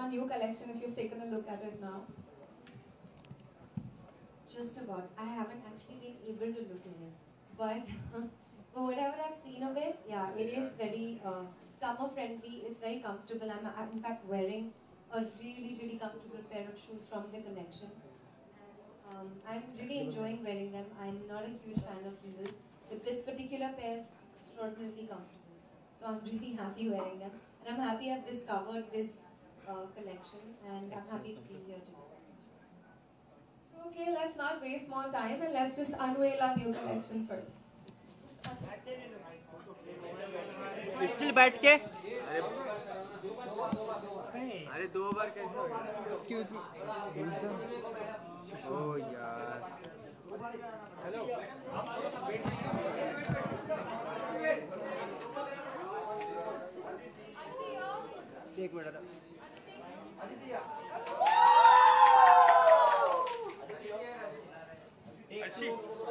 our new collection if you've taken a look at it now. Just about. I haven't actually been able to look at it. But whatever I've seen of it, yeah, it is very summer friendly. It's very comfortable. I'm in fact wearing a really, really comfortable pair of shoes from the collection. And I'm really enjoying wearing them. I'm not a huge fan of heels, but this particular pair is extraordinarily comfortable. So I'm really happy wearing them. And I'm happy I've discovered this collection, and I'm happy to be here today. So, okay, let's not waste more time and let's just unveil our new collection first. Pistol बैठ के अरे 2 बार कैसे हो गया excuse me ओ यार hello एक minute अच्छी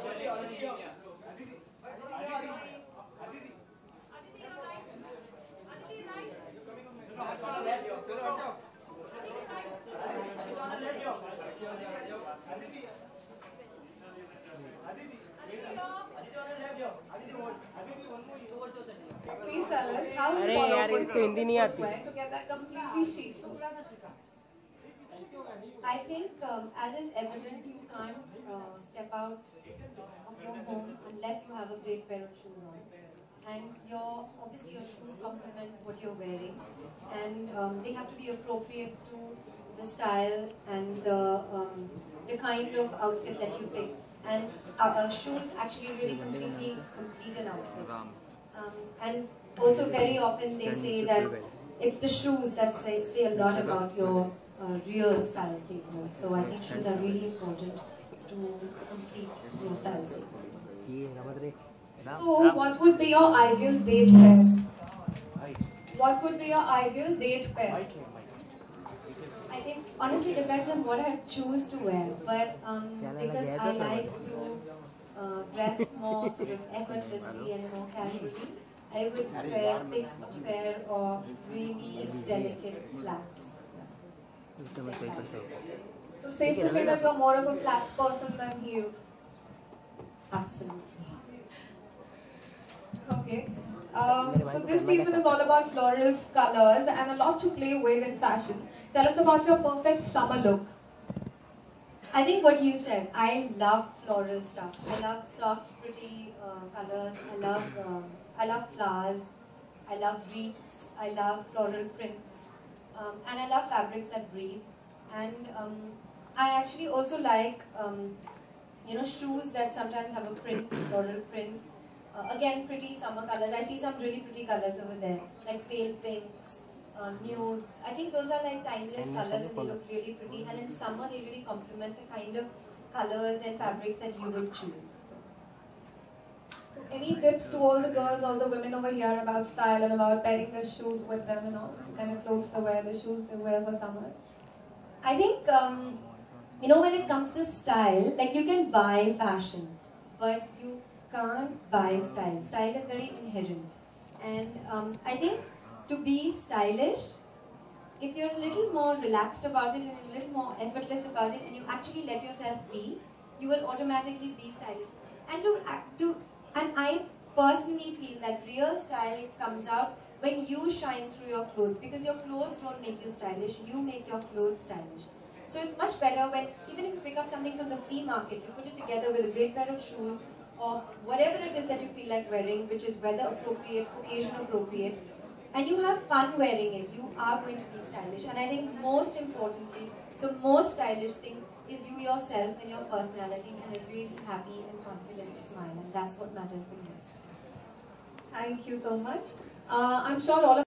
Please tell us how important was it to get that completely sheet? I think, as is evident, you can't step out of your home unless you have a great pair of shoes on. And obviously your shoes complement what you're wearing, and they have to be appropriate to the style and the kind of outfit that you pick. And shoes actually really completely complete an outfit. And also very often they say that it's the shoes that say a lot about your real style statement. So I think shoes are really important to complete your style statement. So what would be your ideal date pair? What would be your ideal date pair? I think honestly it depends on what I choose to wear, but because I like to dress more sort of effortlessly and more casually, I would pick a pair of really delicate flats. So safe to say that you're more of a flats person than heels? Absolutely. Okay. So this season is all about florals, colors, and a lot to play with in fashion. Tell us about your perfect summer look. I think what you said. I love floral stuff. I love soft, pretty colors. I love flowers. I love wreaths. I love floral prints, and I love fabrics that breathe. And I actually also like shoes that sometimes have a print, floral print. Again, pretty summer colors. I see some really pretty colors over there, like pale pinks, nudes. I think those are like timeless colors and they look really pretty. And in summer, they really complement the kind of colors and fabrics that you would choose. So any tips to all the girls, all the women over here about style and about pairing the shoes with them, kind of clothes to wear, the shoes to wear for summer? I think, when it comes to style, like you can buy fashion, but you can't buy style. Style is very inherent. And I think to be stylish, if you're a little more relaxed about it and a little more effortless about it, and you actually let yourself be, you will automatically be stylish. And I personally feel that real style comes out when you shine through your clothes, because your clothes don't make you stylish, you make your clothes stylish. So it's much better when, even if you pick up something from the flea market, you put it together with a great pair of shoes, or whatever it is that you feel like wearing, which is weather appropriate, occasion appropriate, and you have fun wearing it, you are going to be stylish. And I think most importantly, the most stylish thing is you yourself and your personality and a really happy and confident smile, and that's what matters the most. Thank you so much. I'm sure all of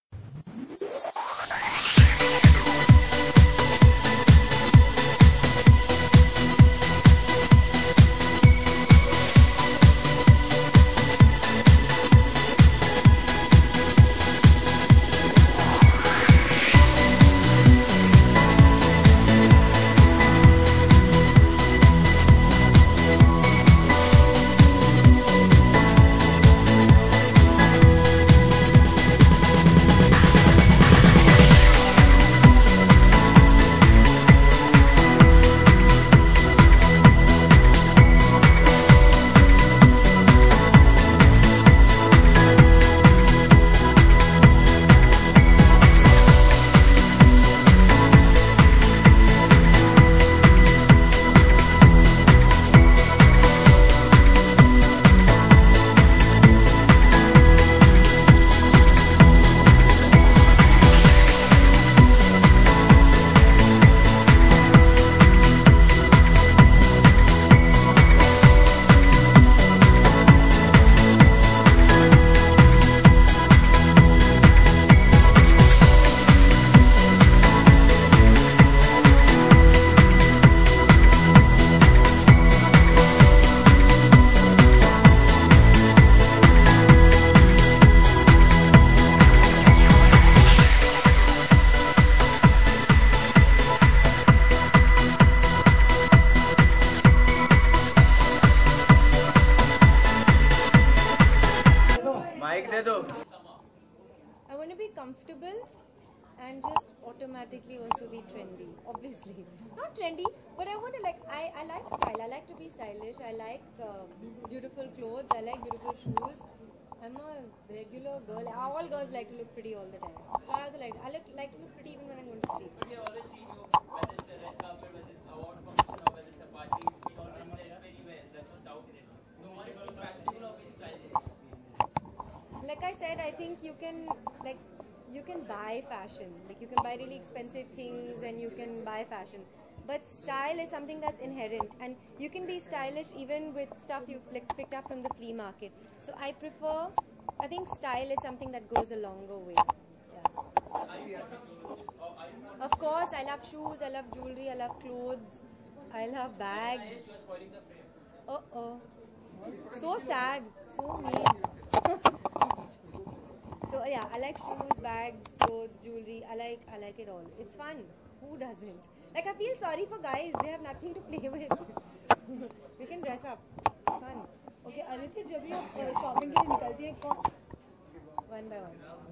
be comfortable and just automatically also be trendy. Obviously, not trendy, but I want to like I like style. I like to be stylish. I like beautiful clothes. I like beautiful shoes. I'm a regular girl. All girls like to look pretty all the time. So I also like to look pretty even when I'm going to sleep. But we have always seen you, whether it's a red carpet, whether it's award function, or whether it's a party, you always dress very well. There's no doubt in it. So one is be fashionable or be stylish. Like I said, I think you can buy fashion. Like you can buy really expensive things and you can buy fashion. But style is something that's inherent, and you can be stylish even with stuff you've picked up from the flea market. So I think style is something that goes a longer way. Yeah. Of course, I love shoes, I love jewelry, I love clothes, I love bags. You are spoiling the frame. Oh. So sad, so mean. So yeah, I like shoes, bags, clothes, jewelry. I like it all. It's fun. Who doesn't? Like I feel sorry for guys. They have nothing to play with. We can dress up. It's fun. Okay, Aditya, जब भी आप shopping के लिए निकलती हैं कौन One by one.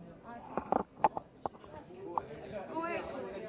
Go ahead.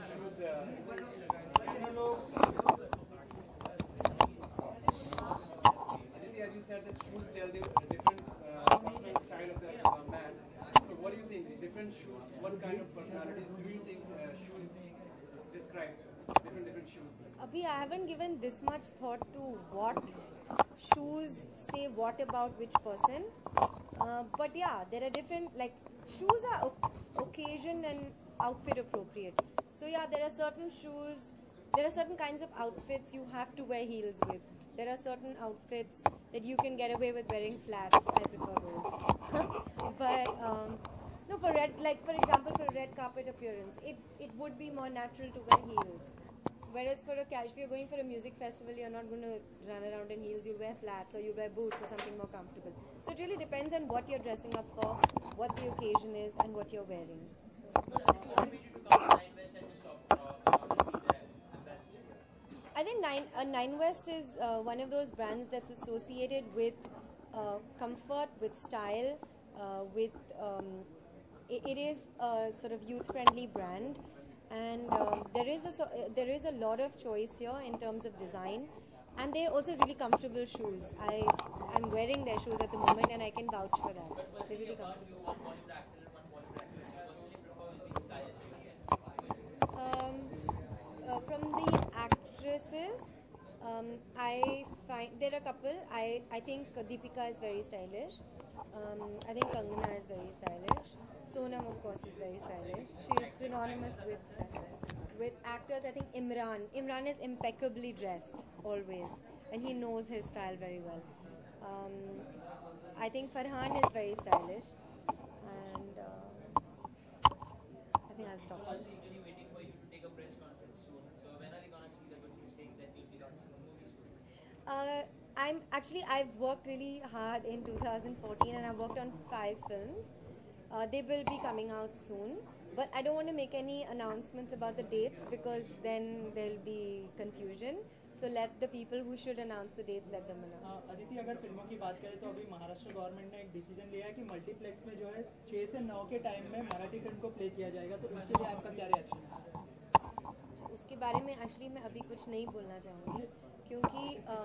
Aditi, as you said, that shoes tell the different personal style of the man. So, what do you think? Different shoes, what kind of personalities do you think shoes describe? Different shoes. Abhi, I haven't given this much thought to what shoes say what about which person. But yeah, there are different, like, shoes are occasion and outfit appropriate. So yeah, there are certain shoes, there are certain kinds of outfits you have to wear heels with. There are certain outfits that you can get away with wearing flats. I prefer those. But no, for example, for a red carpet appearance, it would be more natural to wear heels. Whereas for if you're going for a music festival, you're not going to run around in heels. You'll wear flats or you'll wear boots or something more comfortable. So it really depends on what you're dressing up for, what the occasion is, and what you're wearing. But do you want me to come to Nine West and just shop be the ambassador? I think Nine West is one of those brands that's associated with comfort, with style, with it is a sort of youth-friendly brand, and there is a lot of choice here in terms of design, and they're also really comfortable shoes. I'm wearing their shoes at the moment, and I can vouch for that. But They're personally, really about comfortable. you, one Bollywood actor and one Bollywood actress, you personally prefer being stylish From the actresses, I find there are a couple. I think Deepika is very stylish. I think Kangana is very stylish. Sonam, of course, is very stylish. She is synonymous with style. With actors, I think Imran. Imran is impeccably dressed always, and he knows his style very well. I think Farhan is very stylish, and I think I'll stop. also eagerly waiting for you to take a press conference soon. So when are we gonna see the good news saying that you'll be launching a movie soon? I've worked really hard in 2014 and I've worked on 5 films. They will be coming out soon, but I don't want to make any announcements about the dates because then there'll be confusion. So let the people who should announce the dates, let them announce. Aditi, अगर फिल्मों की बात करें तो अभी Maharashtra government ने एक decision लिया है कि मल्टीप्लेक्स में जो है 6 से 9 के टाइम में मराठी फिल्म को प्ले किया जाएगा, तो उसके लिए आपका क्या रिएक्शन है? उसके बारे में एक्चुअली मैं अभी कुछ नहीं बोलना चाहूँगी क्योंकि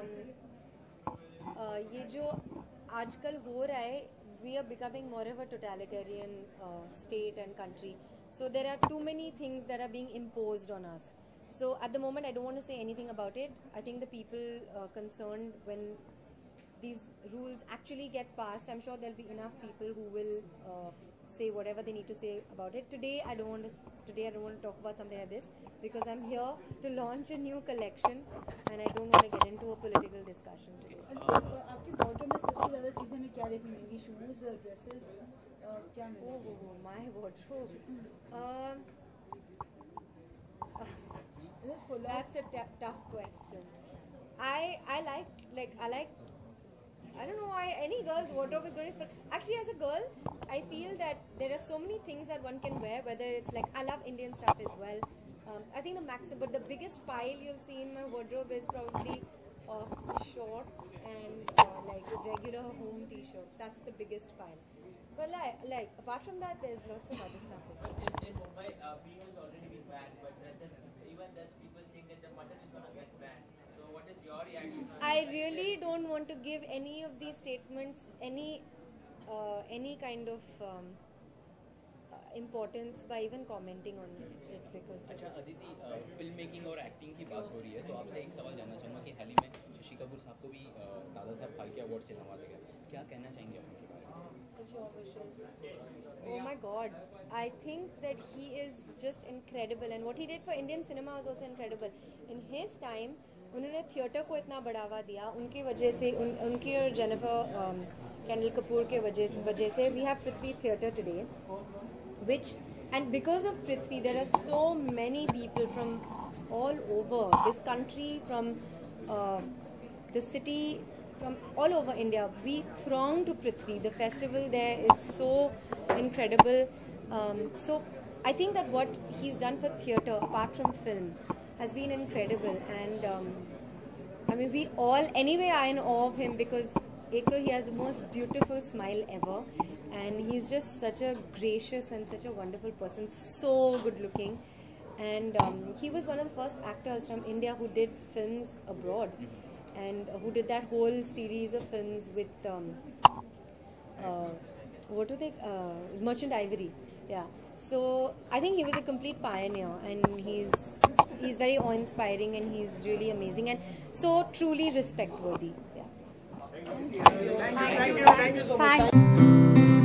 ये जो आजकल हो रहा है, we are becoming more of a totalitarian state and country. So there are too many things that are being imposed on us. So at the moment, I don't want to say anything about it. I think the people concerned, when these rules actually get passed, I'm sure there'll be enough people who will say whatever they need to say about it. Today I don't want to talk about something like this because I'm here to launch a new collection and I don't want to get into a political discussion today. आपके wardrobe में सबसे ज़्यादा चीज़ें हमें क्या देखने मिलेंगी? Shoes, dresses, क्या मिलेगा? Oh, my wardrobe. That's a tough question. I don't know why any girl's wardrobe is going to fit. Actually, as a girl, I feel that there are so many things that one can wear. Whether it's like, I love Indian stuff as well. I think but the biggest pile you'll see in my wardrobe is probably shorts and like regular home t-shirts. That's the biggest pile. But like apart from that, there's lots of other stuff as well. In Mumbai, beef has already been banned, but even there's people saying that the mutton is going to get banned. So what is your reaction on I really don't want to give any of these statements any kind of importance by even commenting on it because. अच्छा Aditi, film making और acting की बात हो रही है तो आपसे एक सवाल जानना चाहूँगा कि हाल ही में शशि कपूर साहब को भी दादा साहब फाल्के अवार्ड से नवाजा गया, क्या कहना चाहेंगे आप उनके बारे में? Oh my God, I think that he is just incredible and what he did for Indian cinema was also incredible. In his time, उन्होंने थिएटर को इतना बढ़ावा दिया उनकी वजह से उनकी और जेनिफर कैंडल कपूर के वजह से we have Prithvi Theatre today, which and because of Prithvi there are so many people from all over this country, from the city, from all over India. We throng to Prithvi. The festival there is so incredible. So I think that what he's done for theatre, apart from film, has been incredible. And I mean, we all, anyway, are in awe of him because Eko, he has the most beautiful smile ever. And he's just such a gracious and such a wonderful person, so good looking. And he was one of the first actors from India who did films abroad. And who did that whole series of films with what do they Merchant Ivory, yeah. So I think he was a complete pioneer, and he's very awe-inspiring, and he's really amazing and so truly respect-worthy. Yeah. Thank you so much.